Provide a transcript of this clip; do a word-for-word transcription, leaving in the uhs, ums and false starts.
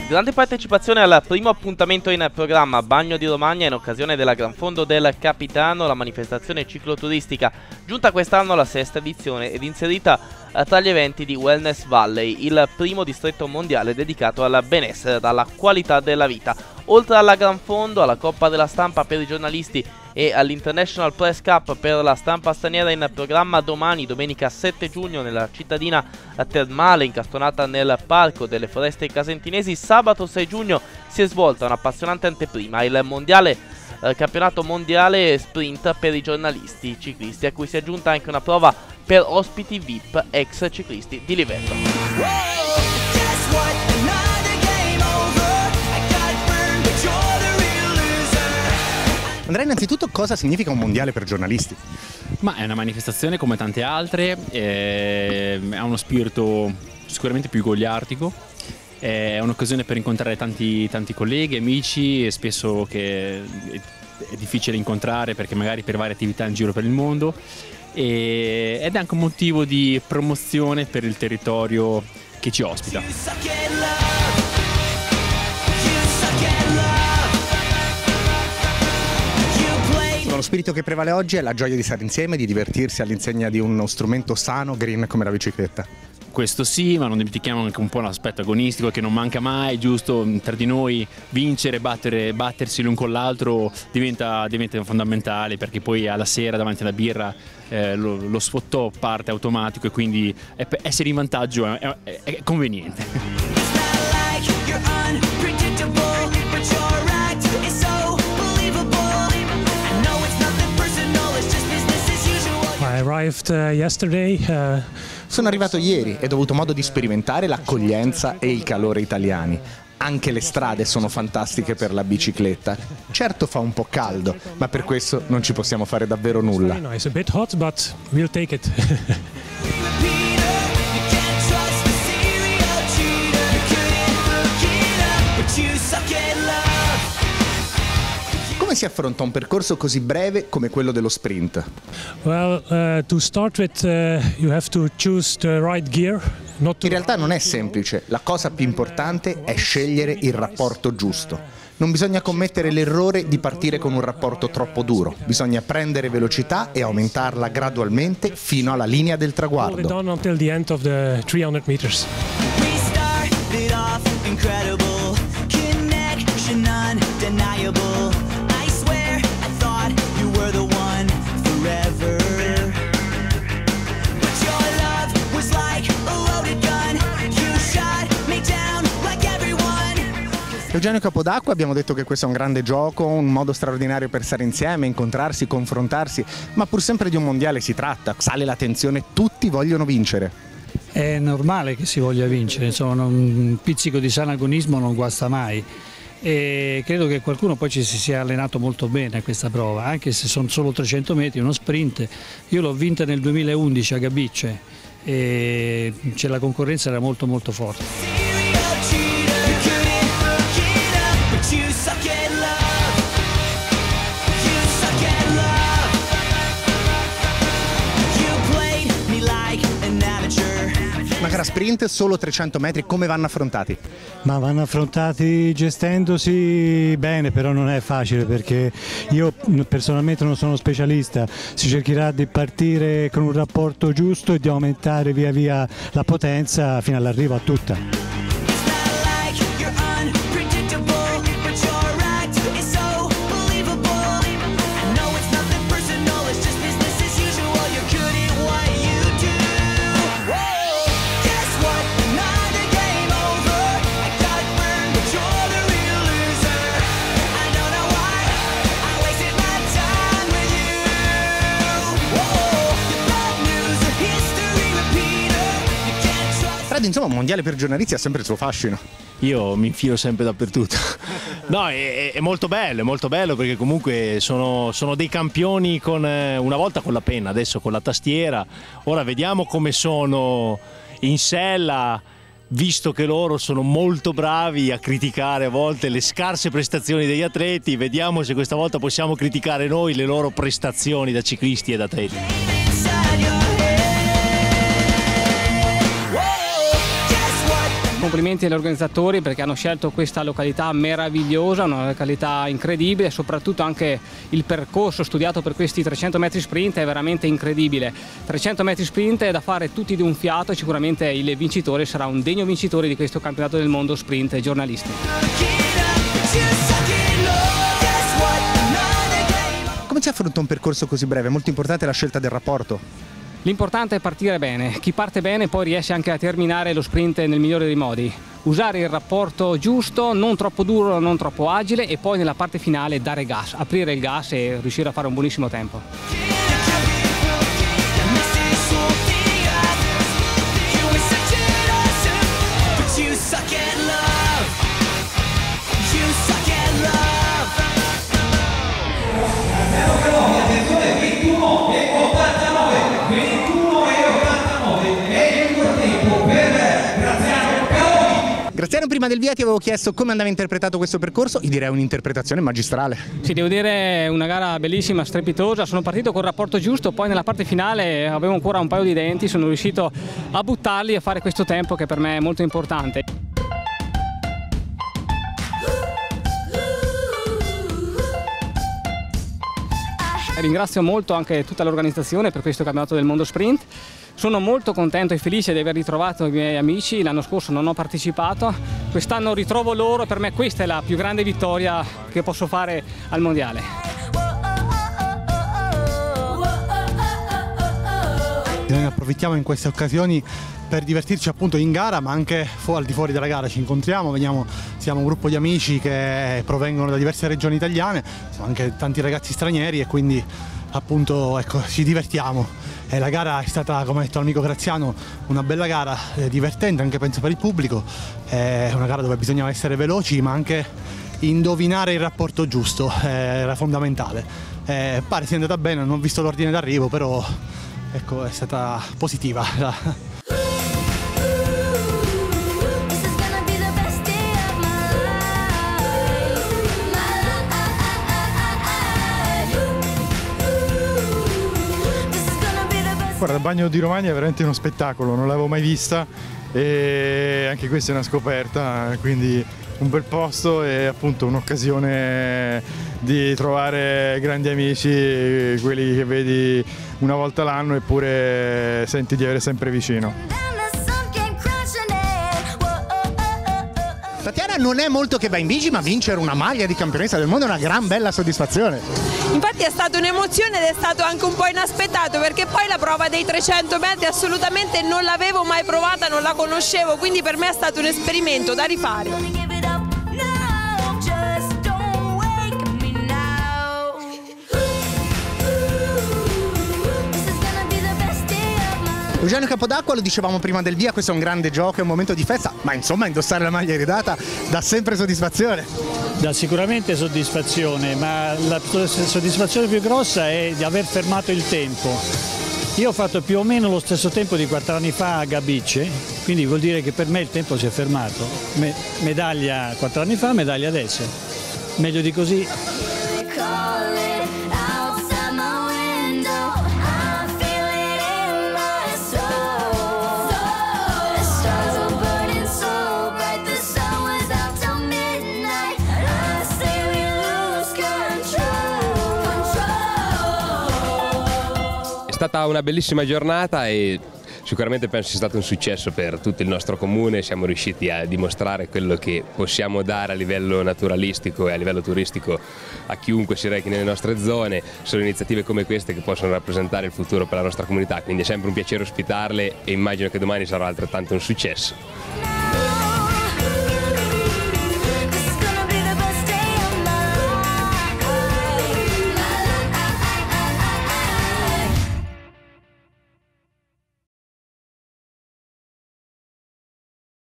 Grande partecipazione al primo appuntamento in programma Bagno di Romagna in occasione della Gran Fondo del Capitano, la manifestazione cicloturistica giunta quest'anno alla sesta edizione ed inserita tra gli eventi di Wellness Valley, il primo distretto mondiale dedicato al benessere dalla qualità della vita. Oltre alla Gran Fondo, alla Coppa della Stampa per i giornalisti e all'International Press Cup per la stampa straniera in programma domani, domenica sette giugno, nella cittadina termale incastonata nel Parco delle Foreste Casentinesi. Sabato sei giugno si è svolta un'appassionante anteprima, il mondiale, eh, campionato mondiale sprint per i giornalisti ciclisti, a cui si è aggiunta anche una prova per ospiti V I P ex ciclisti di livello. Andrea, innanzitutto cosa significa un mondiale per giornalisti? Ma è una manifestazione come tante altre, eh, ha uno spirito sicuramente più goliardico, è un'occasione per incontrare tanti, tanti colleghi, amici, e spesso che è difficile incontrare perché magari per varie attività in giro per il mondo, e, ed è anche un motivo di promozione per il territorio che ci ospita. Lo spirito che prevale oggi è la gioia di stare insieme, di divertirsi all'insegna di uno strumento sano, green come la bicicletta. Questo sì, ma non dimentichiamo anche un po' l'aspetto agonistico che non manca mai, giusto? Tra di noi vincere, battere, battersi l'un con l'altro diventa, diventa fondamentale, perché poi alla sera davanti alla birra eh, lo, lo sfottò parte automatico e quindi essere in vantaggio è, è, è conveniente. I arrived uh, yesterday. Uh... Sono arrivato ieri e ho avuto modo di sperimentare l'accoglienza e il calore italiani. Anche le strade sono fantastiche per la bicicletta. Certo fa un po' caldo, ma per questo non ci possiamo fare davvero nulla. It's a bit hot, but we'll take it. Come si affronta un percorso così breve come quello dello sprint? Well, uh, to start with, uh, you have to choose the right gear. Not to... In realtà non è semplice, la cosa più importante è scegliere il rapporto giusto. Non bisogna commettere l'errore di partire con un rapporto troppo duro, bisogna prendere velocità e aumentarla gradualmente fino alla linea del traguardo. Down until the end of the three hundred meters. We started off incredible, connection undeniable. Eugenio Capodacqua, abbiamo detto che questo è un grande gioco, un modo straordinario per stare insieme, incontrarsi, confrontarsi, ma pur sempre di un mondiale si tratta, sale la tensione, tutti vogliono vincere. È normale che si voglia vincere, insomma, un pizzico di sano agonismo non guasta mai, e credo che qualcuno poi ci si sia allenato molto bene a questa prova, anche se sono solo trecento metri, uno sprint. Io l'ho vinta nel duemilaundici a Gabicce e la concorrenza era molto molto forte. Una gara sprint, solo trecento metri, come vanno affrontati? Ma vanno affrontati gestendosi bene, però non è facile perché io personalmente non sono specialista. Si cercherà di partire con un rapporto giusto e di aumentare via via la potenza fino all'arrivo a tutta. Insomma, un mondiale per giornalisti ha sempre il suo fascino. Io mi infilo sempre dappertutto. No, è, è molto bello, è molto bello perché comunque sono, sono dei campioni con, una volta con la penna, adesso con la tastiera. Ora vediamo come sono in sella, visto che loro sono molto bravi a criticare a volte le scarse prestazioni degli atleti. Vediamo se questa volta possiamo criticare noi le loro prestazioni da ciclisti ed atleti. Con complimenti agli organizzatori perché hanno scelto questa località meravigliosa, una località incredibile e soprattutto anche il percorso studiato per questi trecento metri sprint è veramente incredibile. trecento metri sprint è da fare tutti di un fiato e sicuramente il vincitore sarà un degno vincitore di questo campionato del mondo sprint giornalisti. Come si affronta un percorso così breve? Molto importante la scelta del rapporto. L'importante è partire bene, chi parte bene poi riesce anche a terminare lo sprint nel migliore dei modi. Usare il rapporto giusto, non troppo duro, non troppo agile e poi nella parte finale dare gas, aprire il gas e riuscire a fare un buonissimo tempo. Graziano, prima del via ti avevo chiesto come andava interpretato questo percorso, io direi un'interpretazione magistrale. Sì, devo dire una gara bellissima, strepitosa, sono partito col rapporto giusto, poi nella parte finale avevo ancora un paio di denti, sono riuscito a buttarli e a fare questo tempo che per me è molto importante. Ringrazio molto anche tutta l'organizzazione per questo campionato del mondo sprint. Sono molto contento e felice di aver ritrovato i miei amici, l'anno scorso non ho partecipato, quest'anno ritrovo loro, per me questa è la più grande vittoria che posso fare al mondiale. Noi approfittiamo in queste occasioni per divertirci appunto in gara, ma anche al di fuori della gara ci incontriamo, veniamo, siamo un gruppo di amici che provengono da diverse regioni italiane, siamo anche tanti ragazzi stranieri e quindi appunto ecco, ci divertiamo. E la gara è stata, come ha detto l'amico Graziano, una bella gara, eh, divertente anche penso per il pubblico, è una gara dove bisognava essere veloci ma anche indovinare il rapporto giusto, eh, era fondamentale. Eh, pare sia andata bene, non ho visto l'ordine d'arrivo, però ecco, è stata positiva. Guarda, il Bagno di Romagna è veramente uno spettacolo, non l'avevo mai vista e anche questa è una scoperta, quindi un bel posto e appunto un'occasione di trovare grandi amici, quelli che vedi una volta l'anno eppure senti di avere sempre vicino. Tatiana non è molto che va in bici, ma vincere una maglia di campionessa del mondo è una gran bella soddisfazione. Infatti è stata un'emozione ed è stato anche un po' inaspettato perché poi la prova dei trecento metri assolutamente non l'avevo mai provata, non la conoscevo, quindi per me è stato un esperimento da rifare. Eugenio Capodacqua, lo dicevamo prima del via, questo è un grande gioco, è un momento di festa, ma insomma indossare la maglia iridata dà sempre soddisfazione. Dà sicuramente soddisfazione, ma la soddisfazione più grossa è di aver fermato il tempo. Io ho fatto più o meno lo stesso tempo di quattro anni fa a Gabice, quindi vuol dire che per me il tempo si è fermato. Me medaglia quattro anni fa, medaglia adesso. Meglio di così. È stata una bellissima giornata e sicuramente penso sia stato un successo per tutto il nostro comune, siamo riusciti a dimostrare quello che possiamo dare a livello naturalistico e a livello turistico a chiunque si rechi nelle nostre zone. Sono iniziative come queste che possono rappresentare il futuro per la nostra comunità, quindi è sempre un piacere ospitarle e immagino che domani sarà altrettanto un successo.